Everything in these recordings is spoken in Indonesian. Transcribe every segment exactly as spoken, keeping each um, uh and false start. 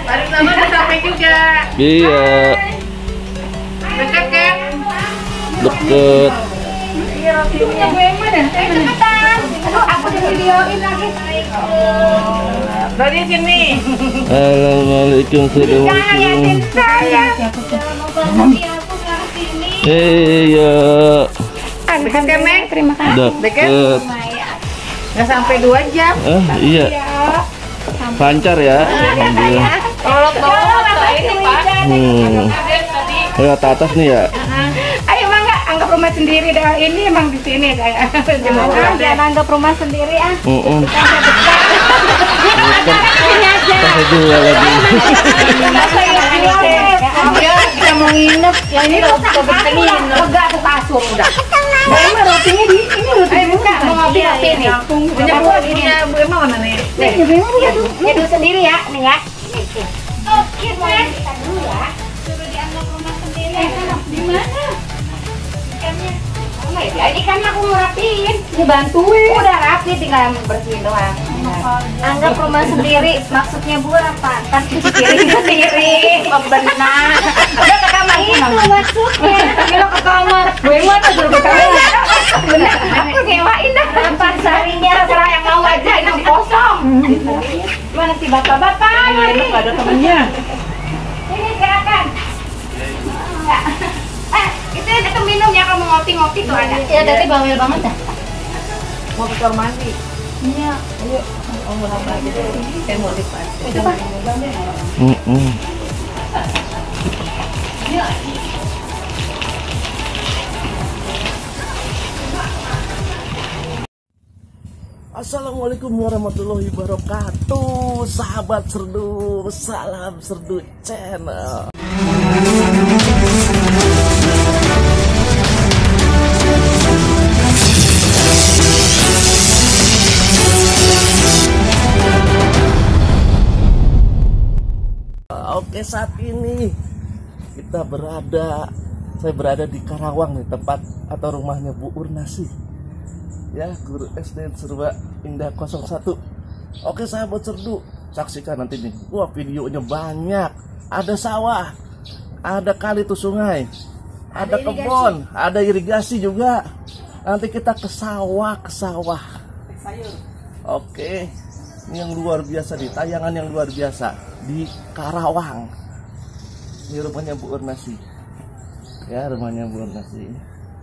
Hari pertama udah sampai juga. Iya. Dekat kan? Deket. Iya, rotinya gue mana? Eh, cepetan. Aduh, aku di videoin lagi. Dari sini. Assalamualaikum warahmatullahi Saya. Iya. Dekat kan, Neng? Terima kasih. Deket. Nggak sampai dua jam. Ah, iya. Lancar ya. Alhamdulillah. Tolong bawa ini, Pak. Hmm. Lewat atas nih ya. Ayo Mangga, anggap rumah sendiri dah. Ini emang di sini kayak. Jangan anggap rumah sendiri ah. Heeh. Ini aja. Kita jual lagi. Ya, kita mau nginep. Ya ini loh, kebetulan ini. Enggak aku kasur udah. Emang rotinya di ini rotinya buka. Mau ngopi ngopi nih. Punya Bu, punya Bu Emma mana nih? Nih, Bu Emma punya dulu sendiri ya, nih ya. Oke, kita dulu ya. Suruh dianggap rumah sendiri. Di mana? Ikannya. Oh, ya, ikan aku mau rapiin. Ini bantuin. Udah rapi, tinggal bersihin doang. Anggap rumah sendiri, maksudnya Bu apa? Kan pikirin sendiri. Benar. Udah ke kamar itu maksudnya. Kilo ke kamar. Gue mau tuh suruh ke kamar. Benar. Aku nyewain dah. Empat seharinya serah yang mau aja, ini kosong. Mana si bapak-bapak? Ini nggak ada temennya. Ini silakan. Enggak. Eh, itu itu minum ya, kamu ngopi-ngopi tuh ada. Ya, tadi bawel banget dah. Mau ke kamar mandi. Iya. Ayo. Oh, mau apa gitu. Saya mau lipat. Itu Pak. Heeh. Ya. Assalamualaikum warahmatullahi wabarakatuh. Sahabat Serdu, salam Serdu Channel. Oke, saat ini kita berada, saya berada di Karawang nih, tempat atau rumahnya Bu Urnasi. Ya, guru S D Serba Indah nol satu. Oke, sahabat Serdu, saksikan nanti nih. Wah, videonya banyak. Ada sawah, ada kali tuh sungai, ada, ada kebun, ada irigasi juga. Nanti kita ke sawah, ke sawah. Oke, ini yang luar biasa nih, tayangan yang luar biasa di Karawang. Ini rumahnya Bu Urnasi. Ya, rumahnya Bu Urnasi.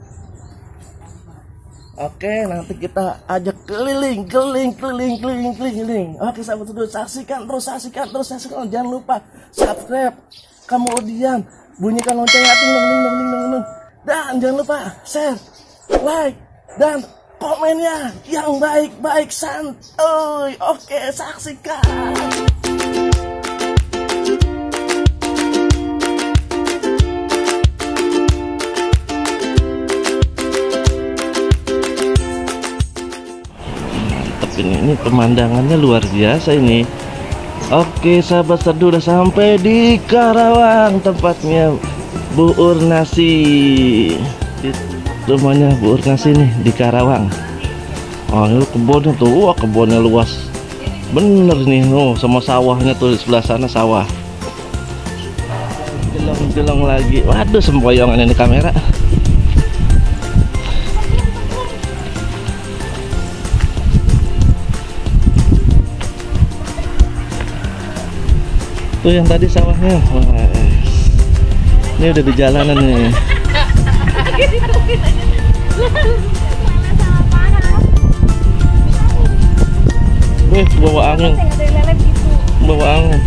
Oke, nanti kita ajak keliling, keliling, keliling, keliling, keliling. Oke, sahabat Serdu, saksikan terus, saksikan terus, saksikan. Jangan lupa subscribe, kemudian bunyikan loncengnya, ting, ting, ting, ting, ting. Dan jangan lupa share, like, dan komennya yang baik-baik santuy. Oke, saksikan. Ini, ini pemandangannya luar biasa ini. Oke, sahabat Serdu, udah sampai di Karawang, tempatnya Bu Urnasi. Di rumahnya Bu Urnasi nih di Karawang. Oh, ini kebunnya tuh, wah kebunnya luas bener nih. Oh, sama sawahnya tuh di sebelah sana sawah. Jelong-jelong lagi. Waduh, sempoyongan ini kamera. Tuh yang tadi sawahnya. Wah, ini udah di jalanan nih. Wih, bawa angin. Bawa angin.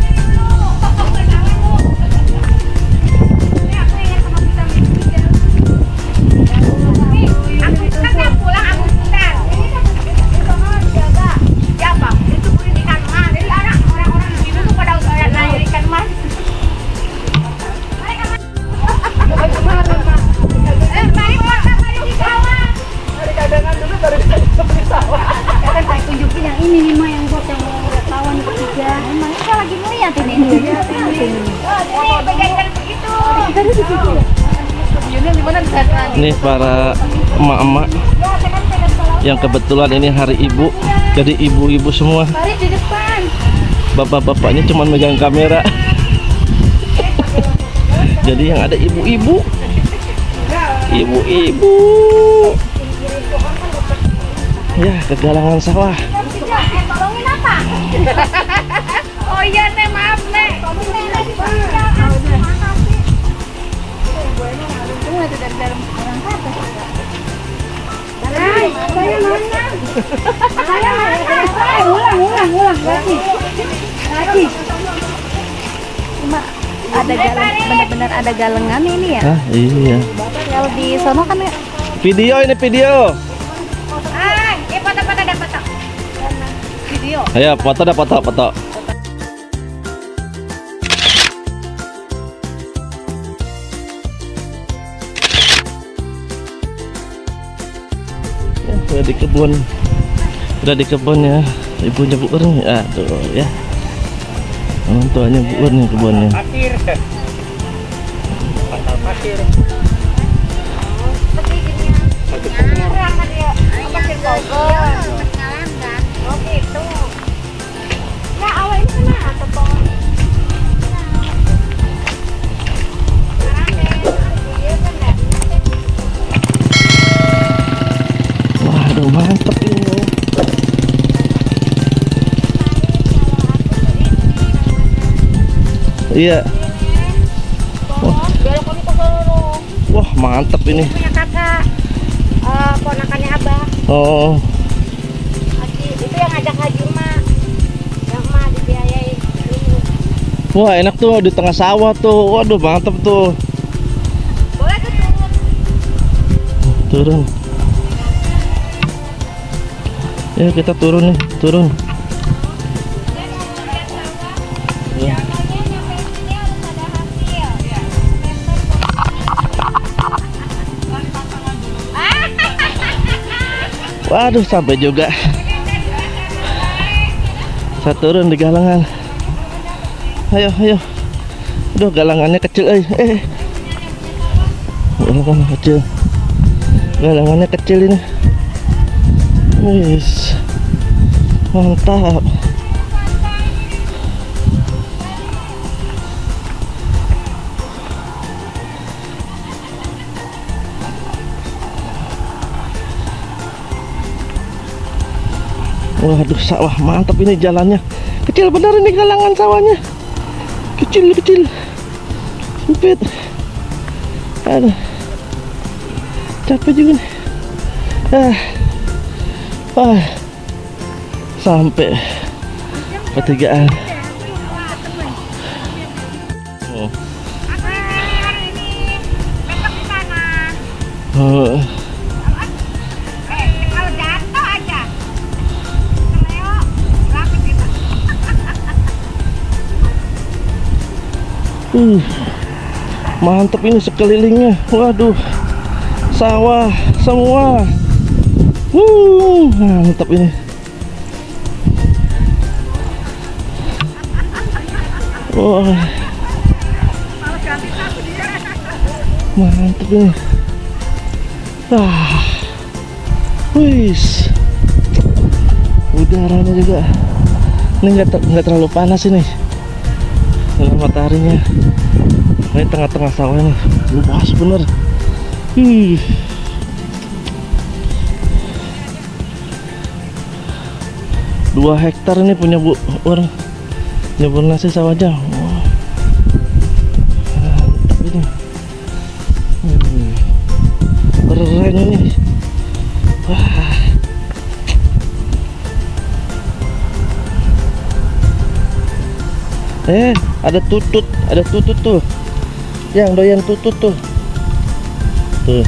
Nih para emak-emak yang kebetulan ini hari ibu, jadi ibu-ibu semua. Bapak-bapaknya cuma megang kamera. Jadi yang ada ibu-ibu, ibu-ibu, ya kegalangan sawah. Tolongin apa? Oh iya nek, maaf nek. Tunggu itu dari dalam orang kata. Hai, saya mana? Saya mana? Ulang, ulang, ulang lagi. Lagi. Cuma ada galang, benar-benar ada galengan ini ya? Hah, iya. Kalau di sono kan ya. Video ini video. Ah, eh foto-foto ada foto. Video. Ayo foto dah foto foto. Ya, udah di kebun, udah di kebun ya. Ibunya Bu Ur nih, aduh ya. Orang tuanya Bu Ur nih kebunnya. Pasir. Pasal pasir. Seperti gini ya. Orang kan dia pasir Bogor. Oh gitu. Ya awal ini kena atau pohon? Waduh mantep ini. Iya. Wah mantep ini. Punya kakak, uh, ponakannya abah. Oh. Haji, itu yang ngajak haji emak, yang emak dibiayai dulu. Wah enak tuh di tengah sawah tuh. Waduh mantep tuh. Boleh tuh turun. Turun. Ya kita turun nih, turun. Ya. Waduh sampai juga. Saya turun di galangan. Ayo ayo. Aduh galangannya kecil eh. eh. Galangannya kecil. Galangannya kecil ini. Wis. Mantap. Waduh sawah mantap ini jalannya. Kecil benar ini galangan sawahnya. Kecil kecil. Sempit. Aduh. Capek juga nih. Ah. Ah. Sampai pertigaan. Oh. Oh. Uh, mantap ini sekelilingnya. Waduh, sawah semua. Uh, mantap ini. Wah, mantap ini. Ah, wis. Udaranya juga. Ini nggak nggak terlalu panas ini. Ini mataharinya. Ini tengah-tengah sawah ini luas bener. Ih. Dua hektar ini punya Bu Ur. Nyebur nasi sawahnya. Wah. Mantap ini. Hmm. Keren ini. Wah. Eh, ada tutut, ada tutut tuh. Yang doyan tutut tuh. Tuh.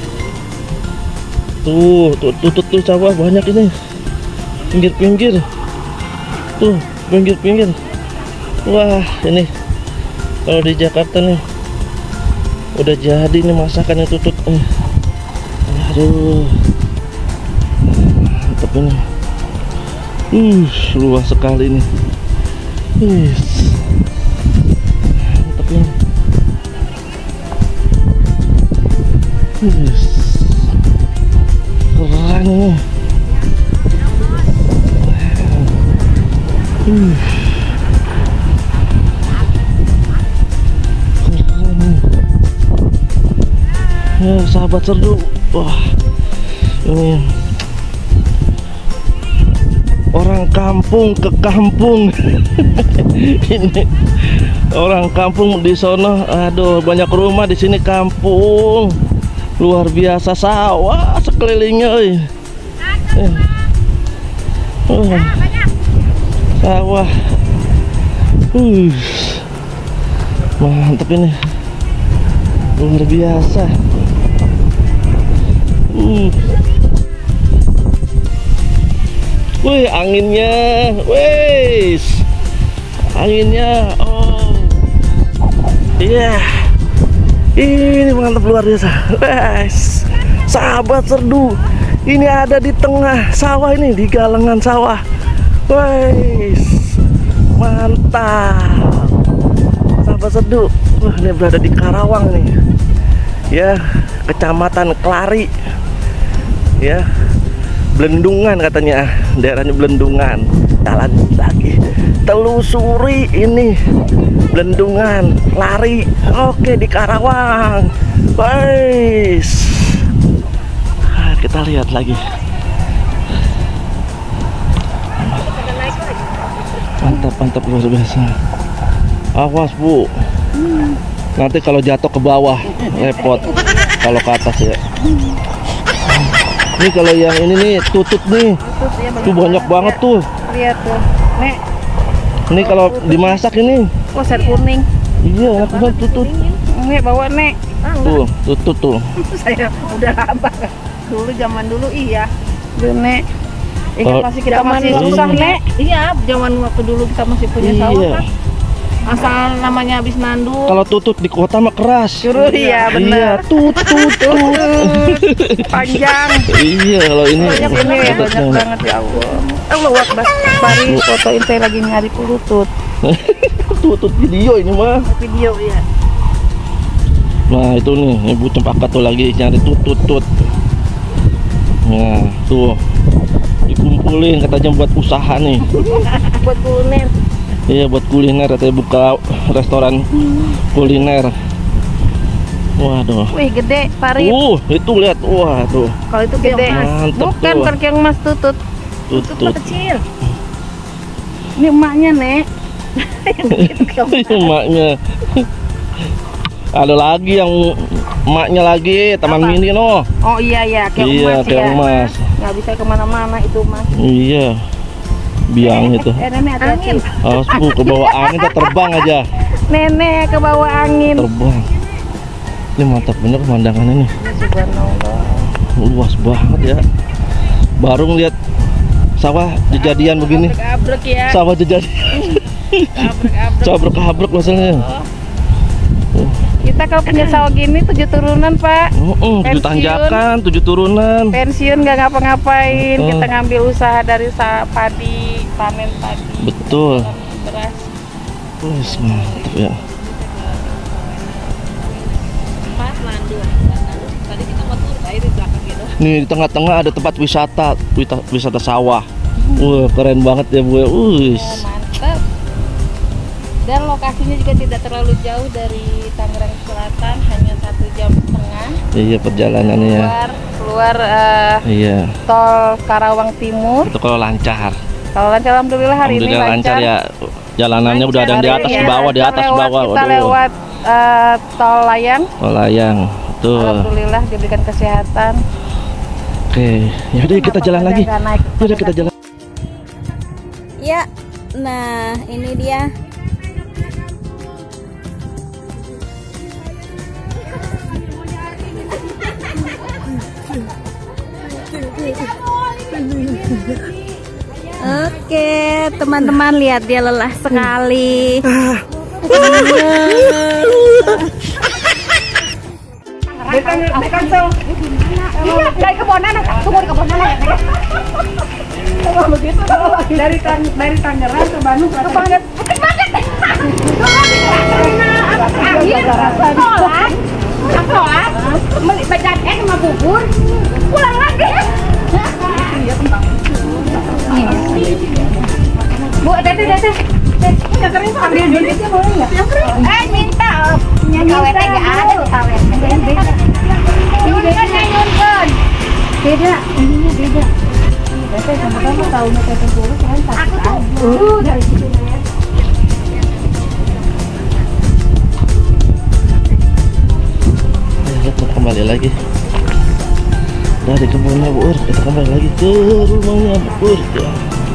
Tuh, tuh tutut tuh sawah banyak ini. Pinggir-pinggir. Tuh, pinggir-pinggir. Wah, ini kalau di Jakarta nih udah jadi nih masakannya tutut. Eh. Aduh. Mantap ini. Uh, luas sekali ini. Yes. Mantap ini. Yes. Keren ini. Uh. Keren ini. sahabat serdu. Wah, ini orang kampung ke kampung. Ini orang kampung di sono. Aduh, banyak rumah di sini kampung. Luar biasa, sawah sekelilingnya. Eh. Eh. Oh. Sawah. Uh. Mantap ini. Luar biasa. Uh. Wih, anginnya. Wih. Anginnya. Oh. Iya. Yeah. Ini mantap, luar biasa. Wes, sahabat serdu, ini ada di tengah sawah ini, di galengan sawah. Wes, mantap. Sahabat serdu, wah, ini berada di Karawang nih. Ya, Kecamatan Kelari. Ya, Belendungan katanya, daerahnya Belendungan. Jalan lagi, telusuri ini Belendungan, Lari. Oke, di Karawang. Guys, nah, kita lihat lagi. Mantap, mantap, luar biasa. Awas, Bu. Nanti kalau jatuh ke bawah repot. Kalau ke atas ya. Ini kalau yang ini nih tutut nih. Tuh banyak banget tuh. Lihat tuh, Nek. Ini kalau dimasak ini. Oh, set kuning. Iya, enak banget tutut. Nek, bawa Nek. Tuh, tutut tuh. Saya udah lama. Dulu zaman dulu iya. Dulu Nek. Ingat Kalau- masih kita masih Iya. susah Nek. Iya, zaman waktu dulu kita masih punya sawah Iya. kan. Asal namanya habis nanduk. Kalau tutut di kota mah keras. Suruh iya Iya, benar. tutut tut. Panjang. Iya, kalau ini Banyak ini ya, banyak banget ya Allah. Allah Akbar. Bari fotoin saya lagi nyari kulutut. tutut video ini mah. Video ya. Nah, itu nih, Ibu Cempaka tuh lagi nyari tutut tut. Nah, tuh. Dikumpulin katanya buat usaha nih. Buat kuliner. Iya, buat kuliner, katanya buka restoran kuliner. Waduh. Wih, gede parit. Uh, itu lihat. Wah, tuh. Kalau itu gede. Mantep Bukan tuh. kerja emas tutut. Tutut. Kecil. Ini emaknya, Nek. Emaknya. Ada lagi yang emaknya lagi, Taman Apa? Mini no. Oh iya ya, kayak Iya, emas kayak ya. emas. Nggak bisa kemana-mana itu mas. Iya. Biang itu. Eh, nenek hati-hati. Awas, Bu, ke bawah angin kita terbang aja. Nenek ke bawah angin. Terbang. Ini mantap bener pemandangannya nih. Subhanallah. Luas banget ya. Baru ngeliat sawah jejadian begini. Abrek ya. Sawah jejadian. Abrek-abrek. Sabrek-abrek masalahnya. Kita kalau punya sawah gini tujuh turunan pak. Uh, uh, tujuh Pensiun. tanjakan, tujuh turunan. Pensiun nggak ngapa-ngapain. Betul. Kita ngambil usaha dari sa padi, panen padi. Betul. Beras. Wes, mantap ya. Pas lanjut. Tadi kita mau turun air di belakang gitu. Nih di tengah-tengah ada tempat wisata, wisata, wisata sawah. Wah, keren banget ya Bu. Wih. Mantap. Dan lokasinya juga tidak terlalu jauh dari Tangerang Selatan, hanya satu jam setengah. Iya, perjalanannya ya. Keluar, keluar eh, Iya. tol Karawang Timur. Itu kalau lancar. Kalau lancar, alhamdulillah hari Alhamdulillah ini lancar ya. Jalanannya udah ada yang di atas, Iya, di bawah, di atas, lewat- bawah. Kita Waduh. lewat eh, tol layang. Oh, layang. Tuh. Alhamdulillah diberikan kesehatan. Oke, yaudah kita Kenapa jalan pada lagi. nggak naik? Yaudah kita jalan. Ya, nah ini dia. Oke, teman-teman lihat dia lelah sekali. Dekan, dekan tuh. Iya, dari kebonan, tunggu di kebonan ya. Kalau begitu dari Tang dari Tangerang ke Bandung ke Bandung. Bukit banget. Angin, sholat, sholat, baca eh sama bubur, pulang lagi. Bu, tete, tete. Yang kering ambil duitnya boleh nggak? Yang kering. Eh, minta. Yang kawetnya nggak ada, kawetnya. Ini beda nyayunkan. Beda, ininya beda. Teteh sama kamu tahu teteh tempurung kan takut aja. Uh, dari situ ya. Ya, kita kembali lagi dari kebunnya Bu Ur. Kita kembali lagi ke rumahnya Bu Ur ya.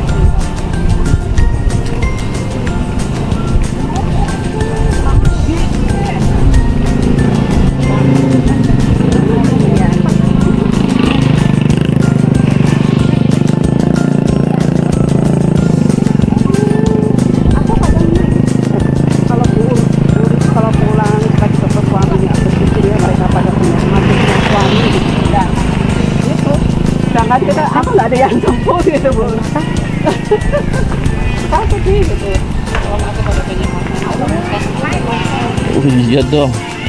Kita apa nggak ada yang jemput gitu Bu. Takut sih gitu. Oh iya dong.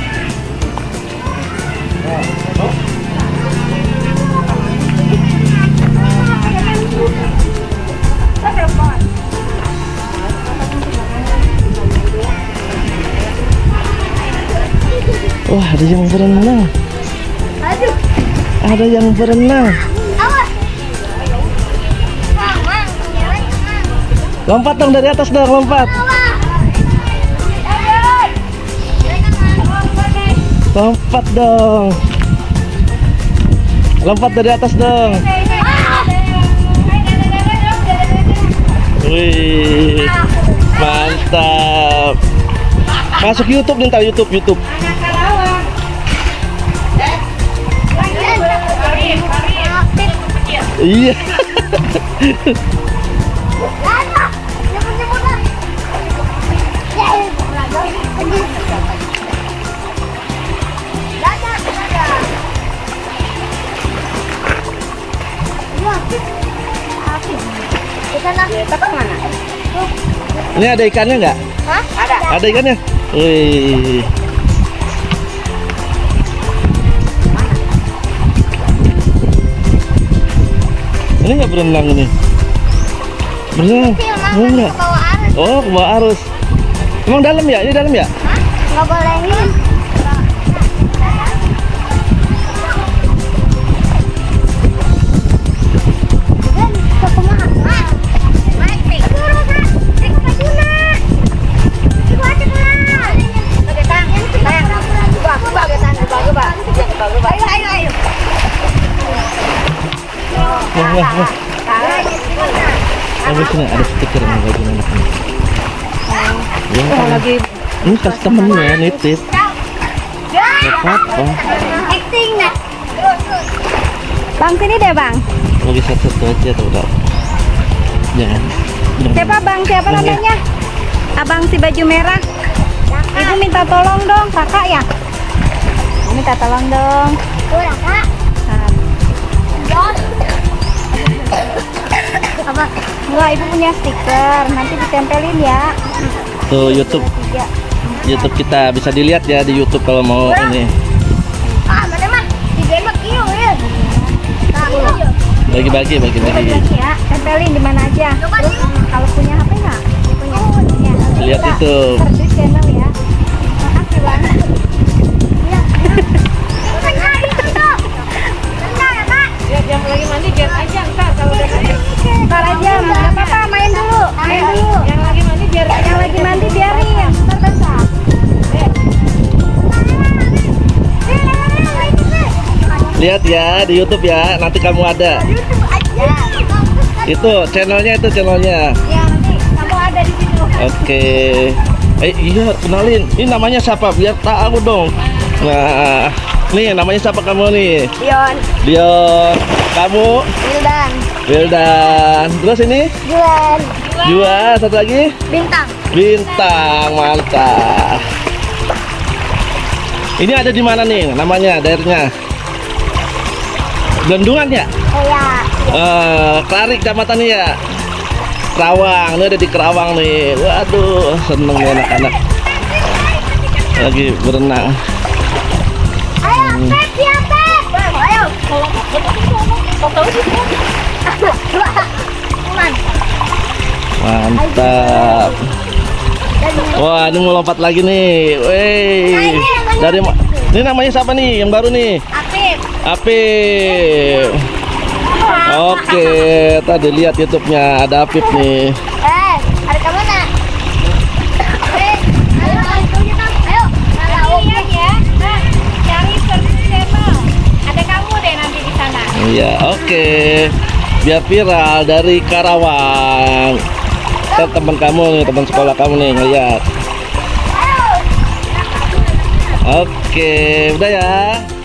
Wah, ada yang berenang. Ada yang berenang. Lompat dong dari atas dong, lompat. Lompat dong. Lompat dari atas dong. Wih, mantap. Masuk YouTube nih, ntar YouTube, YouTube. Iya. Ini ada ikannya nggak? Hah? Ada. Ada ikannya? Wih. Ini nggak berenang ini? Berenang? Enggak. Oh, ke bawah arus. Emang dalam ya? Ini dalam ya? Hah? Nggak bolehin. Wah, wah, wah. Oh, sini ada stiker nih baju anak ini. Ya, lagi ini customernya nitip. Gak apa-apa. Acting nak. Bang, sini deh Bang. Lagi satu-satu aja tuh kak. Jangan. Siapa Bang? Siapa namanya? Abang si baju merah. Ibu minta tolong dong, kakak ya? Minta tolong dong. Tuh kak. Apa? Enggak, ibu punya stiker, nanti ditempelin ya. Tuh YouTube, YouTube kita bisa dilihat ya di YouTube kalau mau ini. Ah, mana mah? Di mak iyo ya. Bagi-bagi, bagi-bagi. Ya, tempelin di mana aja. Terus, kalau punya H P nggak? Punya. Punya. Lihat itu. Terus channel ya. Makasih Bang. Yang lagi mandi biar aja entar kalau udah Ntar aja, nggak apa-apa, main dulu, main dulu. yang lagi mandi biar Yang lagi mandi biarin, ntar basah. Lihat ya di YouTube ya, nanti kamu ada. Itu channelnya, itu channelnya. Ya nanti kamu ada di situ. Oke. Eh iya, kenalin. Ini namanya siapa? Biar tahu dong. Nah, nih namanya siapa kamu nih? Dion, Dion. Kamu? Wildan, Wildan. Terus ini? Juan, Juan. Satu lagi? Bintang. Bintang. Mantap. Ini ada di mana nih? Namanya, daerahnya? Bendungan ya? Iya. Eh, Klari kecamatannya ya? Kerawang. Ini ada di Kerawang nih. Waduh, seneng nih anak-anak. Lagi berenang. Ayo, Pep, ya Pep. Ayo. Mantap. Wah, ini mau lompat lagi nih. Wey. Dari ma- ini namanya siapa nih yang baru nih? Apit. Apip. Apip. Oke, tadi lihat YouTube-nya ada Apip nih. Eh, ada kamu nak? Eh, ayo, ayo, ayo, lihat ya. Nah, cari subscriber. Ada kamu deh nanti di sana. Iya, oke. Biar viral dari Karawang. Kan teman kamu nih, teman sekolah kamu nih ngeliat. Oke, udah ya.